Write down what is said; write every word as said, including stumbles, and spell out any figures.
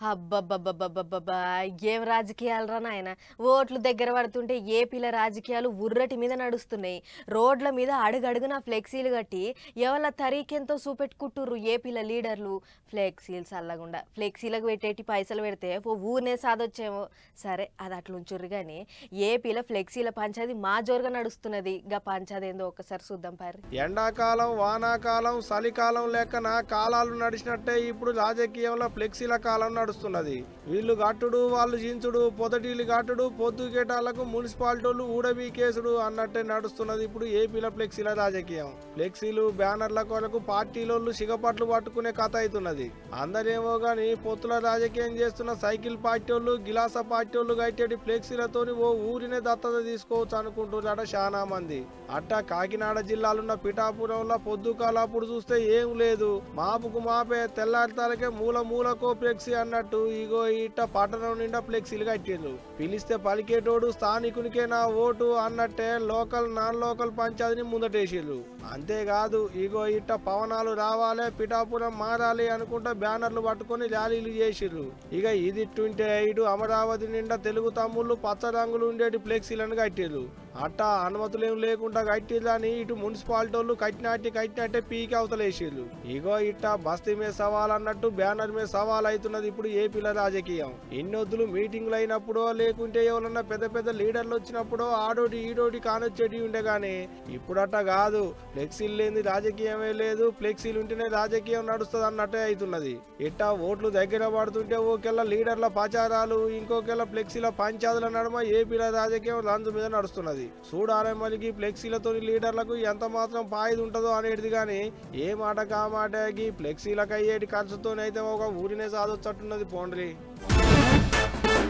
అబ్బబ్బబ్బబ్బబ్బబ్బా! ఏం రాజకీయాలురా నాయన. ఓట్లు దగ్గర పడుతుంటే ఏపీల రాజకీయాలు ఉర్రటి మీద నడుస్తున్నాయి. రోడ్ల మీద అడుగడుగునా ఫ్లెక్సీలు కట్టి ఎవల తరీకెంతో చూపెట్టుకుంటుర్రు ఏపీల లీడర్లు. ఫ్లెక్సీలు సల్లగుండా ఫ్లెక్సీలకు పెట్టేటి పైసలు పెడితే ఓ ఊరినే సాదొచ్చేమో. సరే అది అట్లుంచుర్రు కానీ ఏపీల ఫ్లెక్సీల పంచాది మా జోరుగా నడుస్తున్నది. గా పంచాది ఏందో ఒక్కసారి చూద్దాం పారి. ఎండాకాలం వానాకాలం చలికాలం లెక్కన కాలాలు నడిచినట్టే ఇప్పుడు రాజకీయంలో ఫ్లెక్సీల కాలం నడుస్తున్నది. వీళ్ళు గట్టుడు వాళ్ళు జించుడు పొదటీలు గట్టుడు పొద్దుకేటాలకు మున్సిపాలిటీలు ఊడబీ కేసుడు అన్నట్టే నడుస్తున్నది ఇప్పుడు ఏపీల ఫ్లెక్సీల రాజకీయం. ఫ్లెక్సీలు బ్యానర్ల కొరకు పార్టీలోళ్ళు సిగపట్లు పట్టుకునే కథ అవుతున్నది. అందరేమో గాని పొత్తుల రాజకీయం చేస్తున్న సైకిల్ పార్టీలు గిలాస పార్టీలు గట్టేటి ఫ్లెక్సీలతోని ఓ ఊరినే దత్తత తీసుకోవచ్చు అనుకుంటున్నారట చాలా మంది. అట్టా కాకినాడ జిల్లాలున్న పిఠాపురంలో పొద్దుకాలప్పుడు చూస్తే ఏం లేదు, మాపుకు మాపే తెల్లారితాలకే మూల మూలకో ఫ్లెక్సీ అన్నట్టు ఇగో ఇట్ట పట్టణం నిండా ఫ్లెక్సీలు కట్టిండ్రు. పిలిస్తే పలికేటోడు స్థానికునికే నా ఓటు అన్నట్టే లోకల్ నాన్ లోకల్ పంచాయతీని ముందటేసిర్రు. అంతేకాదు ఇగో ఇట్ట పవనాలు రావాలే పిఠాపురం మారాలి అనుకుంటా బ్యానర్లు పట్టుకొని ర్యాలీలు చేసిర్రు. ఇక ఇదిట్టుంటే ఇటు అమరావతి నిండా తెలుగు తమ్ముళ్ళు పచ్చ రంగులు ఉండేటి ఫ్లెక్సీలను కట్టిర్రు. అట్టా అనుమతులేం లేకుండా కట్టిర్రని ఇటు మున్సిపాలిటీలు కట్టినట్టు కట్టినట్టే పీకి అవతలేసిర్రు. ఇగో ఇట్టా బస్తీ మీద సవాల్ అన్నట్టు బ్యానర్ మీద సవాల్ అవుతున్నది ఇప్పుడు ఏపీల రాజకీయం. ఇన్నొద్దులు మీటింగ్లు అయినప్పుడో లేకుంటే ఎవరన్నా పెద్ద పెద్ద లీడర్లు వచ్చినప్పుడో ఆడోటి ఈడోటి కానొచ్చేటి ఉండే గానీ ఇప్పుడట్ట కాదు. ఫ్లెక్సీలు లేని రాజకీయమే లేదు, ఫ్లెక్సీలు ఉంటేనే రాజకీయం నడుస్తుంది అన్నట్టే అవుతున్నది. ఇట్టా ఓట్లు దగ్గర పడుతుంటే ఓకెల్లా లీడర్ల ప్రచారాలు ఇంకోకెల్లా ఫ్లెక్సీల పంచాదుల నడుమ ఏపీల రాజకీయం రంజు మీద నడుస్తున్నది. చూడాలే మరికి ఫ్లెక్సీలతో లీడర్లకు ఎంత మాత్రం పాయిది ఉంటుందో అనేది గాని ఏ మాట కా మాటకి ఫ్లెక్సీలకు అయ్యేటి ఖర్చుతోనైతే ఒక ఊరినే సాధొచ్చట్టున్నది పోండ్రి.